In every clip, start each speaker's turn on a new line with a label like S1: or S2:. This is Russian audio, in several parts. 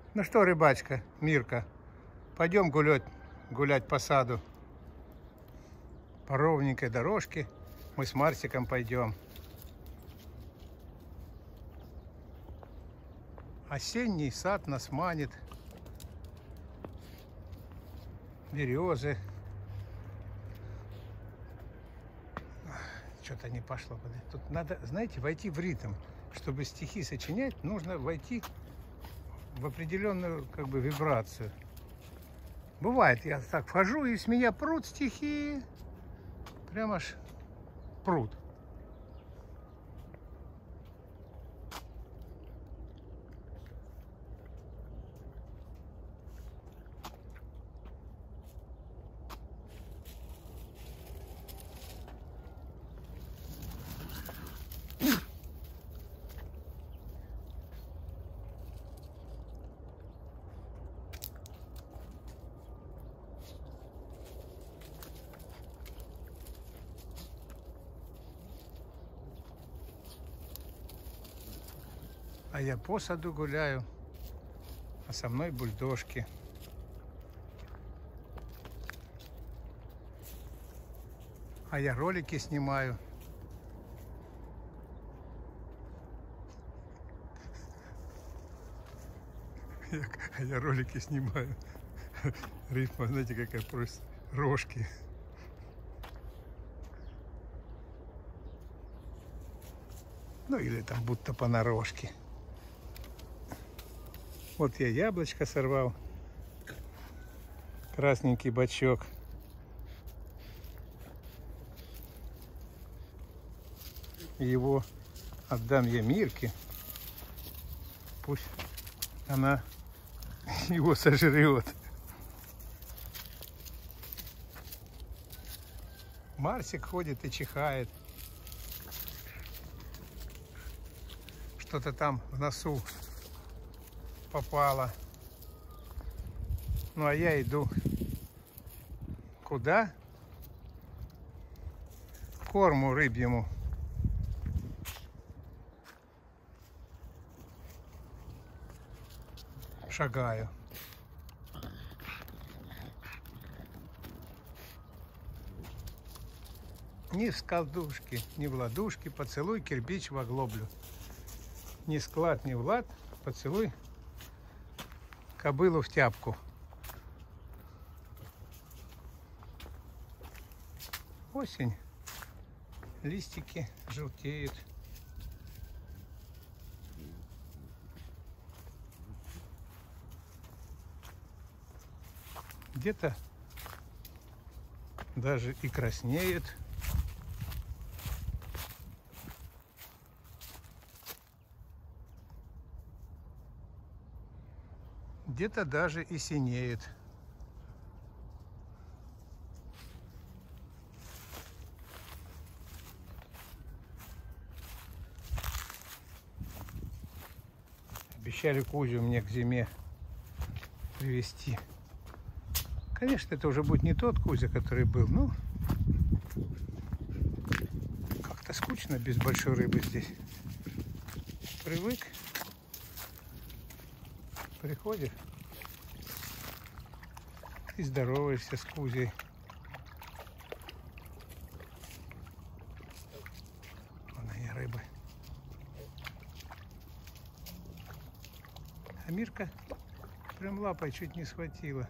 S1: Ну что, рыбачка, Мирка, пойдем гулять по саду. По ровненькой дорожке мы с Марсиком пойдем. Осенний сад нас манит. Березы. Что-то не пошло. Тут надо, знаете, войти в ритм. Чтобы стихи сочинять, нужно войти в определенную как бы вибрацию. Бывает, я так вхожу, и с меня прут стихи. Прям аж прут. А я по саду гуляю, а со мной бульдожки. А я ролики снимаю. А я ролики снимаю. Рифма, знаете, какая просто рожки. Ну или там будто понарошке. Вот я яблочко сорвал. Красненький бачок. Его отдам я Мирке. Пусть она его сожрет. Марсик ходит и чихает. Что-то там в носу попало. Ну а я иду куда? К корму рыбьему. Шагаю. Ни в скалдушке, ни в ладушке, поцелуй кирпич в оглоблю. Ни склад, ни влад, поцелуй кобылу в тяпку. Осень, листики желтеют. Где-то даже и краснеет. Где-то даже и синеет. Обещали Кузю мне к зиме привезти. Конечно, это уже будет не тот Кузя, который был, но как-то скучно без большой рыбы здесь. Привык. Приходишь и здороваешься с Кузей. Вон они, рыбы. А Мирка прям лапой чуть не схватила.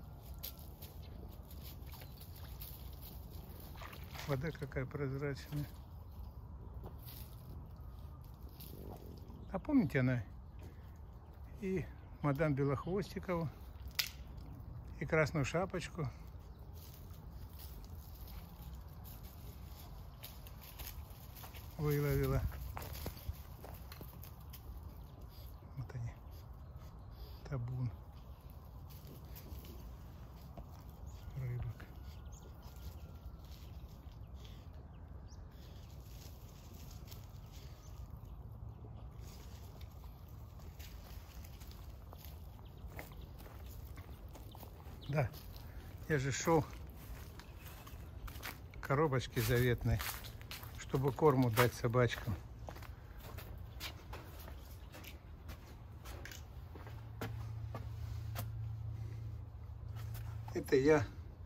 S1: Вода какая прозрачная. А помните, она и мадам Белохвостикову, и Красную Шапочку выловила. Вот они, табун рыбок. Да, я же шел к коробочке заветной, чтобы корму дать собачкам. Это я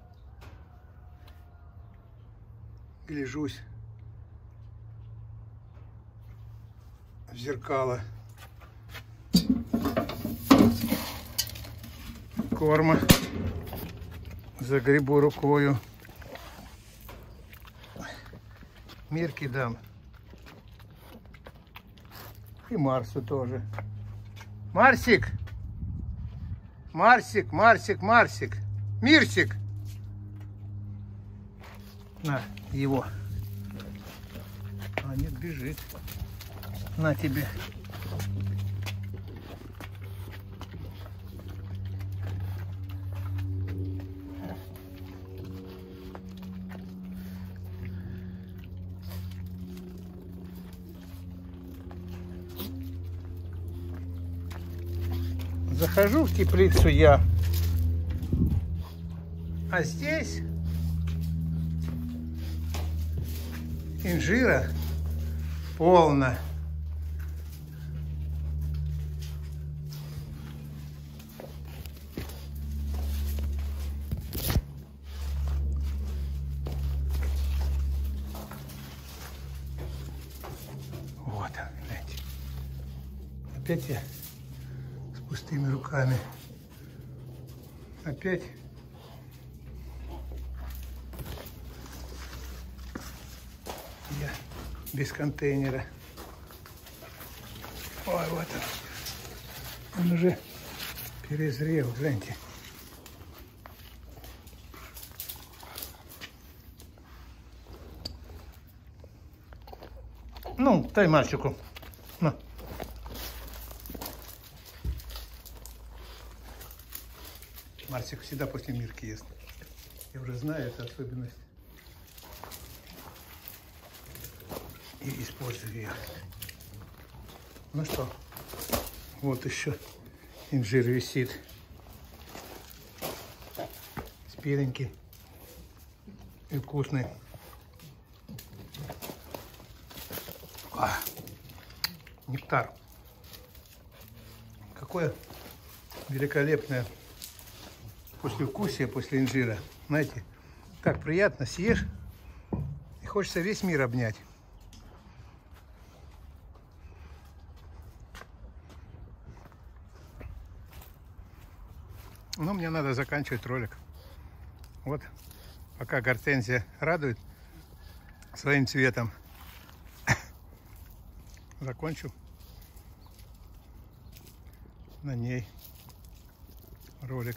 S1: гляжусь в зеркало корма, загребу рукою. Мирке дам. И Марсу тоже. Марсик! Марсик, Марсик, Марсик! Мирсик! На, его. А нет, бежит. На тебе. Захожу в теплицу я, а здесь инжира полно. Вот он, гляньте. Опять я с пустыми руками. Опять я без контейнера. Ой, вот он. Он уже перезрел, гляньте. Ну, дай мальчику. На. Марсик всегда после Мирки ест. Я уже знаю эту особенность. И использую ее. Ну что, вот еще инжир висит. Спеленький и вкусный. Нектар. Какое великолепное послевкусие после инжира. Знаете, так приятно, съешь и хочется весь мир обнять. Но мне надо заканчивать ролик. Вот, пока гортензия радует своим цветом, закончу на ней ролик.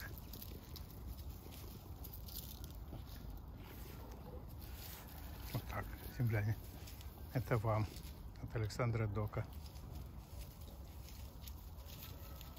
S1: Вот так, земляне. Это вам от Александра Дока.